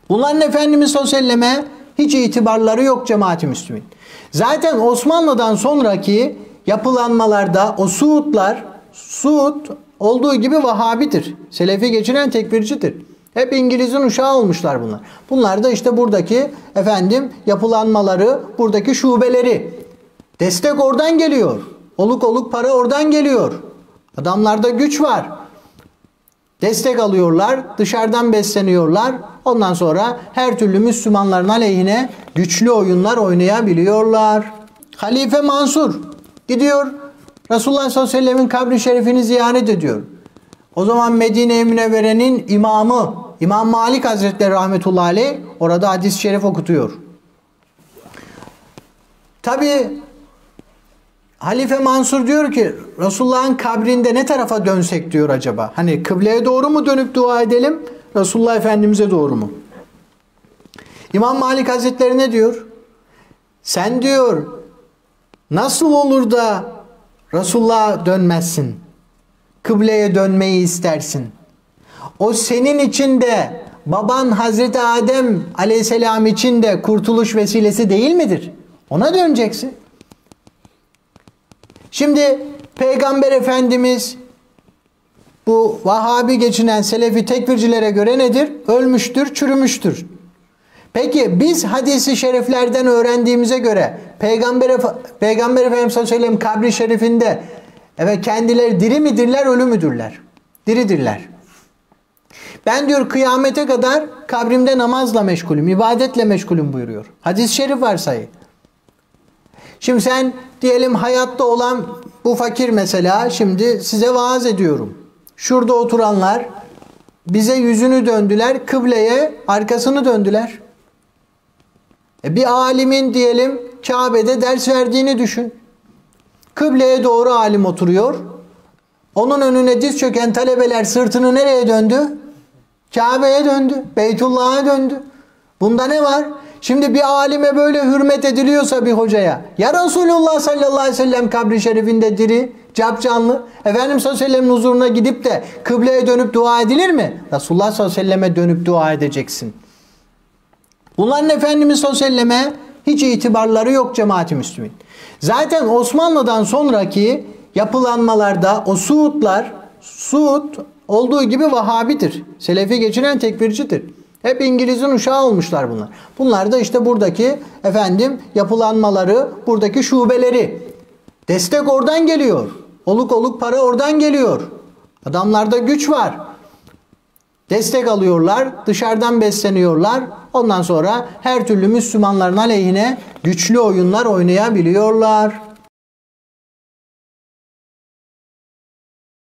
Bunların Efendimiz sallallahu aleyhi ve selleme hiç itibarları yok cemaat-i Müslümin. Zaten Osmanlı'dan sonraki yapılanmalarda o Suud olduğu gibi Vahabidir. Selefi geçinen tekfircidir. Hep İngiliz'in uşağı olmuşlar bunlar. Bunlar da işte buradaki yapılanmaları, buradaki şubeleri. Destek oradan geliyor. Oluk oluk para oradan geliyor. Adamlarda güç var. Destek alıyorlar, dışarıdan besleniyorlar. Ondan sonra her türlü Müslümanların aleyhine güçlü oyunlar oynayabiliyorlar. Halife Mansur gidiyor Resulullah sallallahu aleyhi ve sellemin kabri şerifini ziyaret ediyor. O zaman Medine-i Münevvere'nin imamı İmam Malik Hazretleri rahmetullahi aleyh orada hadis-i şerif okutuyor. Tabi Halife Mansur diyor ki Resulullah'ın kabrinde ne tarafa dönsek diyor acaba. Hani kıbleye doğru mu dönüp dua edelim? Resulullah Efendimiz'e doğru mu? İmam Malik Hazretleri ne diyor? Sen diyor nasıl olur da Resulullah'a dönmezsin? Kıbleye dönmeyi istersin. O senin için de baban Hazreti Adem aleyhisselam için de kurtuluş vesilesi değil midir? Ona döneceksin. Şimdi Peygamber Efendimiz bu Vahabi geçinen Selefi tekfircilere göre nedir? Ölmüştür, çürümüştür. Peki biz hadisi şeriflerden öğrendiğimize göre Peygamber Efendimiz sallallahu aleyhi ve sellem kabri şerifinde kendileri diri midirler, ölü müdürler? Diridirler. Ben diyor kıyamete kadar kabrimde namazla meşgulüm, ibadetle meşgulüm buyuruyor. Hadis-i şerif var sayı. Şimdi sen diyelim hayatta olan bu fakir mesela şimdi size vaaz ediyorum. Şurada oturanlar bize yüzünü döndüler, kıbleye arkasını döndüler. Bir alimin diyelim Kabe'de ders verdiğini düşün. Kıbleye doğru alim oturuyor. Onun önüne diz çöken talebeler sırtını nereye döndü? Kabe'ye döndü. Beytullah'a döndü. Bunda ne var? Şimdi bir alime böyle hürmet ediliyorsa bir hocaya. Ya Resulullah sallallahu aleyhi ve sellem kabri şerifinde diri, capcanlı. Efendimiz sallallahu aleyhi ve sellem'in huzuruna gidip de kıbleye dönüp dua edilir mi? Resulullah sallallahu aleyhi ve selleme dönüp dua edeceksin. Bunların Efendimiz sallallahu aleyhi ve selleme hiç itibarları yok cemaat-i Müslümin. Zaten Osmanlı'dan sonraki yapılanmalarda o Suud olduğu gibi Vahabidir. Selefi geçinen tekfircidir. Hep İngiliz'in uşağı olmuşlar bunlar. Bunlar da işte buradaki yapılanmaları, buradaki şubeleri. Destek oradan geliyor. Oluk oluk para oradan geliyor. Adamlarda güç var. Destek alıyorlar, dışarıdan besleniyorlar. Ondan sonra her türlü Müslümanların aleyhine güçlü oyunlar oynayabiliyorlar.